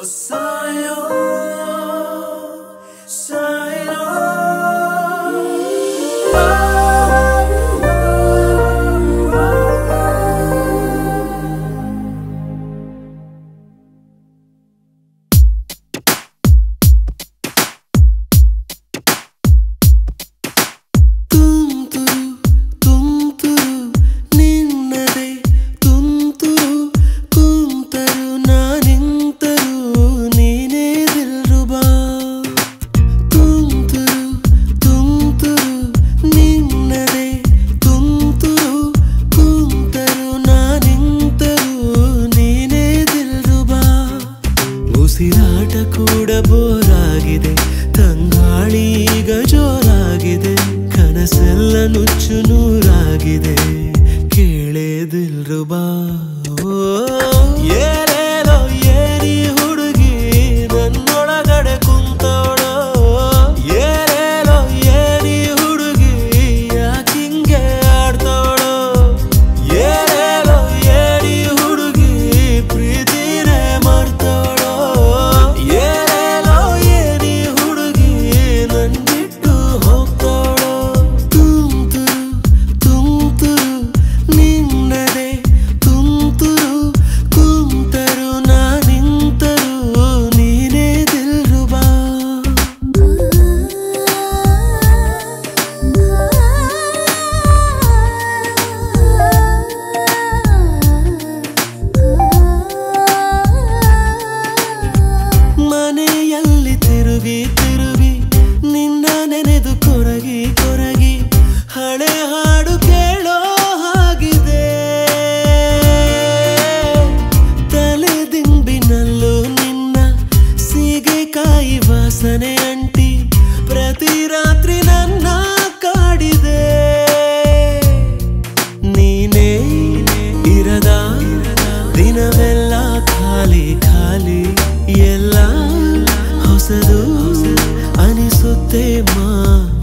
ಉಸಿರಾಟ ಕೂಡ ಬೋರಾಗಿದೆ, ತಂಗಾಳಿ ಈಗ ಜೋರಾಗಿದೆ, ಕನಸೆಲ್ಲ ನುಚ್ಚು ನೂರಾಗಿದೆ, ಕೇಳೇ ದಿಲ್ರುಬಾ. ಏನೇನೋ ಏರಿ ಹುಡುಗಿ ನನ್ನೊಳಗಡೆ ಕುಂತೋಳೋ, ಏನೇನೋ ಏರಿ ಹುಡುಗಿ ಯಾಕಿಂಗೆ ಆಡ್ತೋಳೋ, ಏನೇನೋ ಏರಿ ಹುಡುಗಿ ಪ್ರೀತಿನೇ ಮರ್ತೋಳೋ, ಏನೇನೋ ಏರಿ ಹುಡುಗಿ ನನ್ ಬಿಟ್ಟು ಹೋಗ್ತೋಳೋ. ತುಂತುರು ತುಂತುರು ನಿನ್ನದೇ ತುಂತುರು, ಕುಂತರು ನಾನಿಂತರು ನೀನೇ ದಿಲ್ರುಬಾ. ಮನೆಯಲ್ಲಿ ತಿರುಗಿ ತಿರುಗಿ ನಿನ್ನ ನೆನೆದು ಕೊರಗಿ ಕೊರಗಿ ಹಳೆ ಹಾಡು ಕೇಳೋ ಹಾಗಿದೆ, ತಲೆ ದಿಂಬಿನಲ್ಲೂ ನಿನ್ನ ಸೀಗೆಕಾಯಿ ವಾಸನೆ ಅಂಟಿ ಪ್ರತಿ ರಾತ್ರಿ ನನ್ನ ಕಾಡಿದೆ. ನೀನೇ ಇರದ ದಿನವೆಲ್ಲ ಖಾಲಿ ಖಾಲಿ, ಎಲ್ಲ ಹೊಸದು ಅನಿಸುತ್ತೆ ಮಾ.